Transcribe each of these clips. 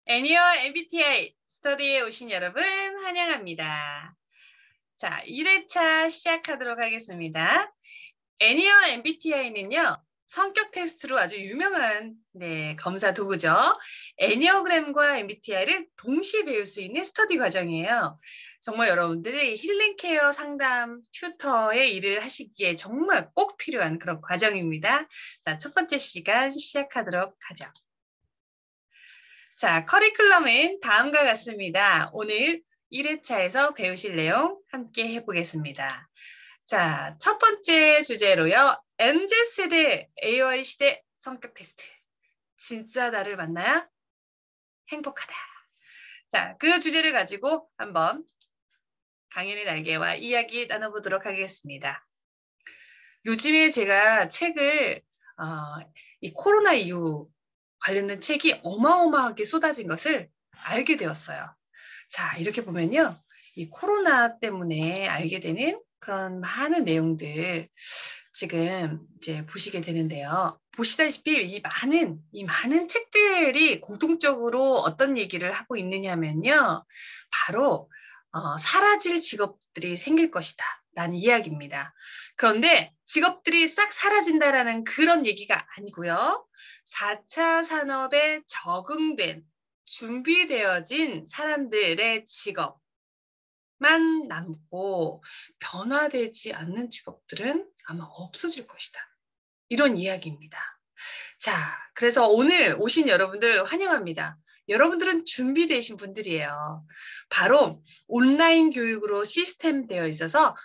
애니어 MBTI 스터디에 오신 여러분 환영합니다. 자, 1회차 시작하도록 하겠습니다. 애니어 MBTI는요, 성격 테스트로 아주 유명한 검사 도구죠. 애니어그램과 MBTI를 동시에 배울 수 있는 스터디 과정이에요. 정말 여러분들이 힐링 케어 상담 튜터의 일을 하시기에 정말 꼭 필요한 그런 과정입니다. 자, 첫 번째 시간 시작하도록 하죠. 자, 커리큘럼은 다음과 같습니다. 오늘 1회차에서 배우실 내용 함께 해보겠습니다. 자, 첫 번째 주제로요. MZ세대 AI 시대 성격 테스트. 진짜 나를 만나야 행복하다. 자, 그 주제를 가지고 한번 강연의 날개와 이야기 나눠보도록 하겠습니다. 요즘에 제가 책을 이 코로나 이후 관련된 책이 어마어마하게 쏟아진 것을 알게 되었어요. 자, 이렇게 보면요. 이 코로나 때문에 알게 되는 그런 많은 내용들 지금 이제 보시게 되는데요. 보시다시피 이 많은 책들이 공통적으로 어떤 얘기를 하고 있느냐면요. 바로 사라질 직업들이 생길 것이다 라는 이야기입니다. 그런데 직업들이 싹 사라진다라는 그런 얘기가 아니고요. 4차 산업에 적응된 준비되어진 사람들의 직업만 남고 변화되지 않는 직업들은 아마 없어질 것이다. 이런 이야기입니다. 자, 그래서 오늘 오신 여러분들 환영합니다. 여러분들은 준비되신 분들이에요. 바로 온라인 교육으로 시스템 되어 있어서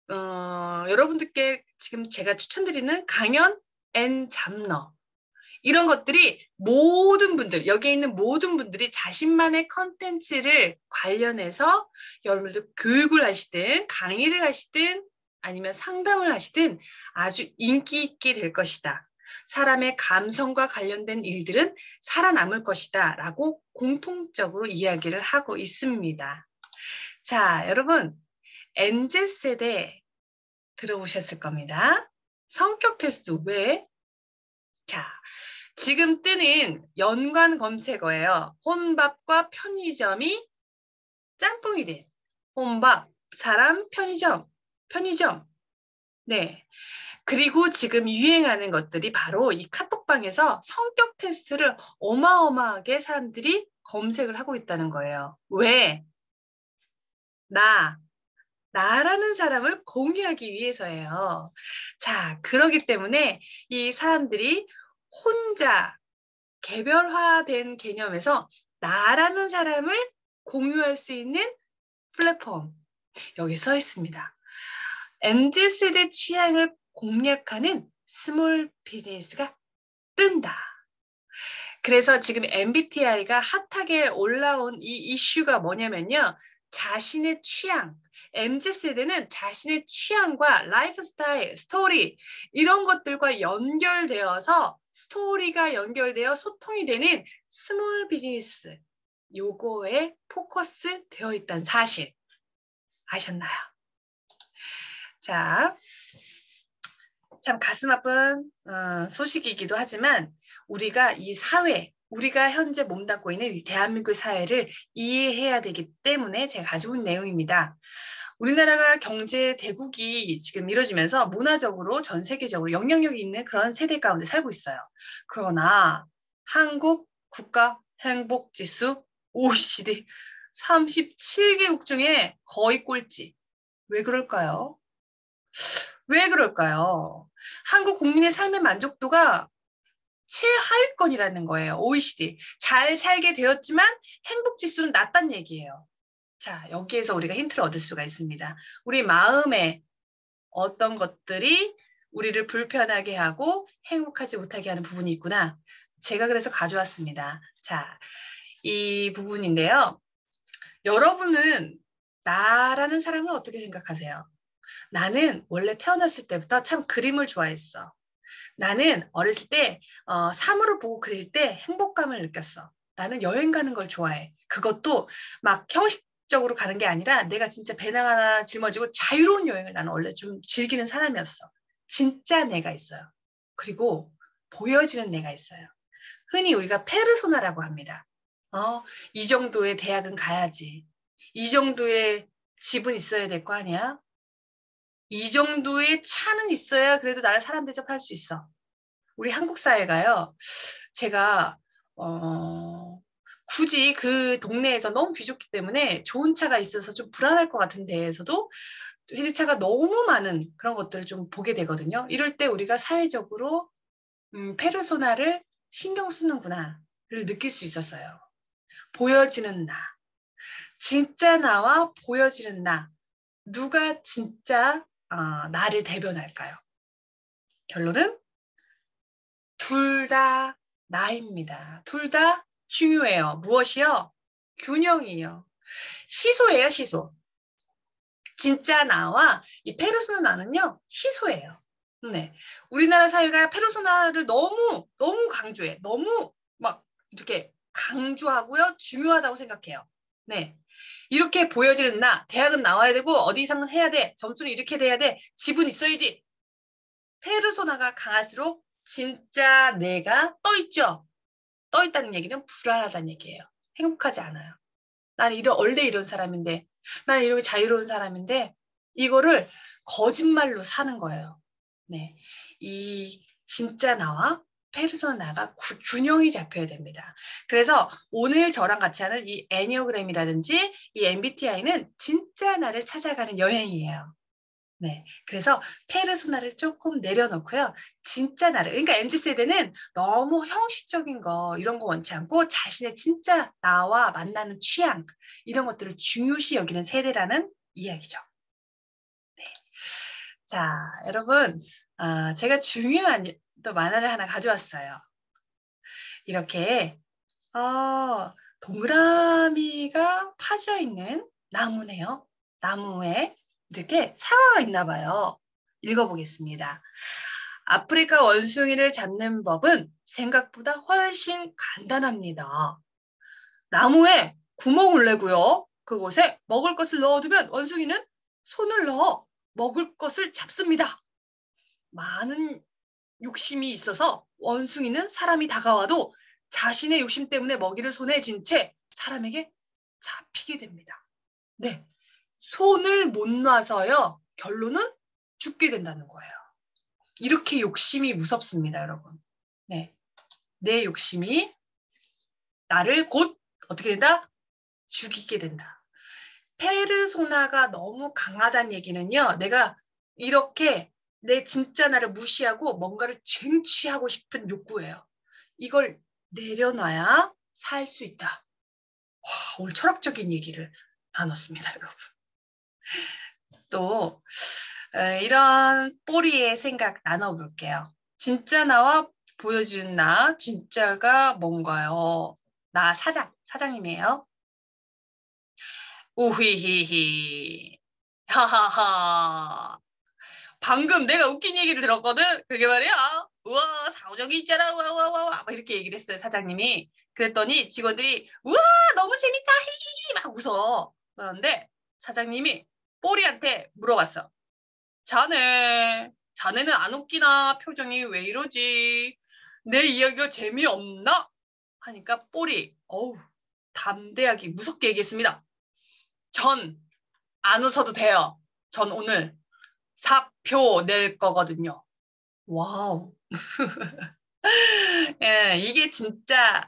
여러분들께 지금 제가 추천드리는 강연 앤 잡너 이런 것들이 모든 분들, 여기에 있는 모든 분들이 자신만의 컨텐츠를 관련해서 여러분들 교육을 하시든 강의를 하시든 아니면 상담을 하시든 아주 인기 있게 될 것이다. 사람의 감성과 관련된 일들은 살아남을 것이다 라고 공통적으로 이야기를 하고 있습니다. 자, 여러분 MZ세대 들어보셨을 겁니다. 성격 테스트 왜? 자, 지금 뜨는 연관 검색어예요. 혼밥과 편의점이 짬뽕이 된 혼밥, 사람, 편의점. 네. 그리고 지금 유행하는 것들이 바로 이 카톡방에서 성격 테스트를 어마어마하게 사람들이 검색을 하고 있다는 거예요. 왜? 나라는 사람을 공유하기 위해서예요. 자, 그러기 때문에 이 사람들이 혼자 개별화된 개념에서 나라는 사람을 공유할 수 있는 플랫폼, 여기 써 있습니다. MZ세대 취향을 공략하는 스몰 비즈니스가 뜬다. 그래서 지금 MBTI가 핫하게 올라온 이 이슈가 뭐냐면요. 자신의 취향, MZ세대는 자신의 취향과 라이프 스타일, 스토리 이런 것들과 연결되어서 스토리가 연결되어 소통이 되는 스몰 비즈니스 요거에 포커스 되어 있다는 사실 아셨나요? 자, 참 가슴 아픈 소식이기도 하지만 우리가 이 사회, 우리가 현재 몸담고 있는 이 대한민국 사회를 이해해야 되기 때문에 제가 가지고 있는 내용입니다. 우리나라가 경제 대국이 지금 이루어지면서 문화적으로 전 세계적으로 영향력이 있는 그런 세대 가운데 살고 있어요. 그러나 한국 국가 행복지수 OECD 37개국 중에 거의 꼴찌. 왜 그럴까요? 왜 그럴까요? 한국 국민의 삶의 만족도가 최하위권이라는 거예요. OECD. 잘 살게 되었지만 행복지수는 낮다는 얘기예요. 자, 여기에서 우리가 힌트를 얻을 수가 있습니다. 우리 마음에 어떤 것들이 우리를 불편하게 하고 행복하지 못하게 하는 부분이 있구나. 제가 그래서 가져왔습니다. 자, 이 부분인데요. 여러분은 나라는 사람을 어떻게 생각하세요? 나는 원래 태어났을 때부터 참 그림을 좋아했어. 나는 어렸을 때 사물을 보고 그릴 때 행복감을 느꼈어. 나는 여행 가는 걸 좋아해. 그것도 막 형식적으로 가는 게 아니라 내가 진짜 배낭 하나 짊어지고 자유로운 여행을 나는 원래 좀 즐기는 사람이었어. 진짜 내가 있어요. 그리고 보여지는 내가 있어요. 흔히 우리가 페르소나라고 합니다. 이 정도의 대학은 가야지. 이 정도의 집은 있어야 될 거 아니야? 이 정도의 차는 있어야 그래도 나를 사람 대접할 수 있어. 우리 한국 사회가요. 제가 굳이 그 동네에서 너무 비좁기 때문에 좋은 차가 있어서 좀 불안할 것 같은 데에서도 회지차가 너무 많은 그런 것들을 좀 보게 되거든요. 이럴 때 우리가 사회적으로 페르소나를 신경 쓰는구나를 느낄 수 있었어요. 보여지는 나. 진짜 나와 보여지는 나. 누가 진짜 나를 대변할까요? 결론은 둘 다 나입니다. 둘 다 중요해요. 무엇이요? 균형이에요. 시소예요, 시소. 진짜 나와 이 페르소나 나는요, 시소예요. 네. 우리나라 사회가 페르소나를 너무 강조해. 너무 막 이렇게 강조하고요. 중요하다고 생각해요. 네. 이렇게 보여지는 나, 대학은 나와야 되고, 어디 이상은 해야 돼. 점수는 이렇게 돼야 돼. 집은 있어야지. 페르소나가 강할수록 진짜 내가 떠있죠. 떠있다는 얘기는 불안하다는 얘기예요. 행복하지 않아요. 난 원래 이런 사람인데, 난 이렇게 자유로운 사람인데, 이거를 거짓말로 사는 거예요. 네. 이 진짜 나와 페르소나가 균형이 잡혀야 됩니다. 그래서 오늘 저랑 같이 하는 이 애니어그램이라든지 이 MBTI는 진짜 나를 찾아가는 여행이에요. 네. 그래서 페르소나를 조금 내려놓고요. 진짜 나를. 그러니까 MZ세대는 너무 형식적인 거, 이런 거 원치 않고 자신의 진짜 나와 만나는 취향, 이런 것들을 중요시 여기는 세대라는 이야기죠. 네. 자, 여러분, 제가 중요한 또 만화를 하나 가져왔어요. 이렇게, 동그라미가 파져 있는 나무네요. 나무에 이렇게 사과가 있나 봐요. 읽어보겠습니다. 아프리카 원숭이를 잡는 법은 생각보다 훨씬 간단합니다. 나무에 구멍을 내고요. 그곳에 먹을 것을 넣어두면 원숭이는 손을 넣어 먹을 것을 잡습니다. 많은 욕심이 있어서 원숭이는 사람이 다가와도 자신의 욕심 때문에 먹이를 손에 쥔 채 사람에게 잡히게 됩니다. 네, 손을 못 놔서요. 결론은 죽게 된다는 거예요. 이렇게 욕심이 무섭습니다, 여러분. 네, 내 욕심이 나를 곧 어떻게 된다? 죽이게 된다. 페르소나가 너무 강하다는 얘기는요. 내가 이렇게 내 진짜 나를 무시하고 뭔가를 쟁취하고 싶은 욕구예요. 이걸 내려놔야 살 수 있다. 와, 오늘 철학적인 얘기를 나눴습니다, 여러분. 또 이런 뽀리의 생각 나눠볼게요. 진짜 나와 보여주는 나, 진짜가 뭔가요? 나 사장님이에요. 우히히히. 하하하. 방금 내가 웃긴 얘기를 들었거든? 그게 말이야. 우와, 사오정이 있잖아. 와와와와. 막 이렇게 얘기를 했어요, 사장님이. 그랬더니 직원들이, 우와, 너무 재밌다. 히히히. 막 웃어. 그런데 사장님이 뽀리한테 물어봤어. 자네는 안 웃기나? 표정이 왜 이러지? 내 이야기가 재미없나? 하니까 뽀리, 담대하게 무섭게 얘기했습니다. 전 안 웃어도 돼요. 전 오늘 사표 낼 거거든요. 와우. 예, 이게 진짜,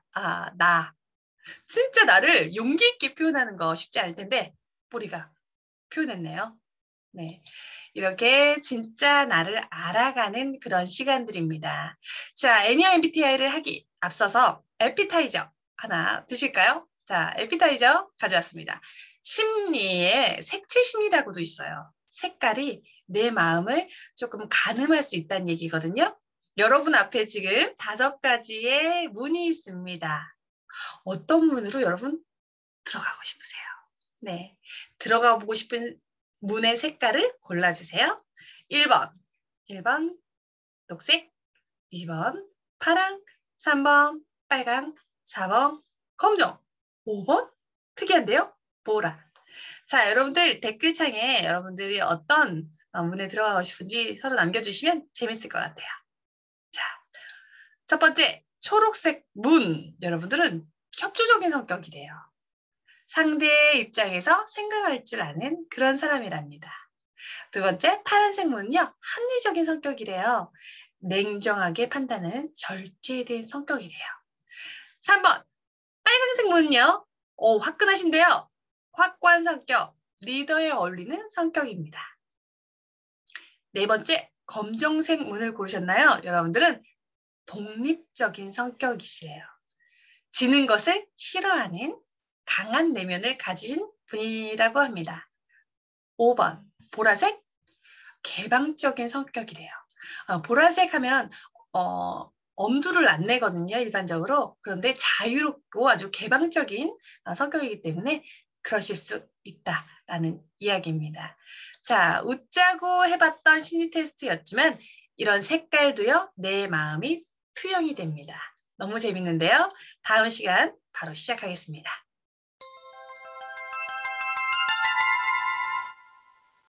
진짜 나를 용기 있게 표현하는 거 쉽지 않을 텐데, 뽀리가 표현했네요. 네. 이렇게 진짜 나를 알아가는 그런 시간들입니다. 자, 애니어 MBTI를 하기 앞서서 에피타이저 하나 드실까요? 자, 에피타이저 가져왔습니다. 심리에 색채 심리라고도 있어요. 색깔이 내 마음을 조금 가늠할 수 있다는 얘기거든요. 여러분 앞에 지금 5가지의 문이 있습니다. 어떤 문으로 여러분 들어가고 싶으세요? 네. 들어가 보고 싶은 문의 색깔을 골라주세요. 1번 녹색, 2번 파랑, 3번 빨강, 4번 검정, 5번 특이한데요? 보라. 자, 여러분들 댓글창에 여러분들이 어떤 문에 들어가고 싶은지 서로 남겨주시면 재밌을 것 같아요. 자, 첫 번째 초록색 문. 여러분들은 협조적인 성격이래요. 상대의 입장에서 생각할 줄 아는 그런 사람이랍니다. 두 번째, 파란색 문은요, 합리적인 성격이래요. 냉정하게 판단하는 절제된 성격이래요. 3번, 빨간색 문은요, 화끈하신데요. 확고한 성격, 리더에 어울리는 성격입니다. 네 번째, 검정색 문을 고르셨나요? 여러분들은 독립적인 성격이시래요. 지는 것을 싫어하는 강한 내면을 가지신 분이라고 합니다. 5번, 보라색, 개방적인 성격이래요. 보라색 하면 엄두를 안 내거든요, 일반적으로. 그런데 자유롭고 아주 개방적인 성격이기 때문에 그러실 수 있다라는 이야기입니다. 자, 웃자고 해봤던 심리 테스트였지만 이런 색깔도요, 내 마음이 투영이 됩니다. 너무 재밌는데요. 다음 시간 바로 시작하겠습니다.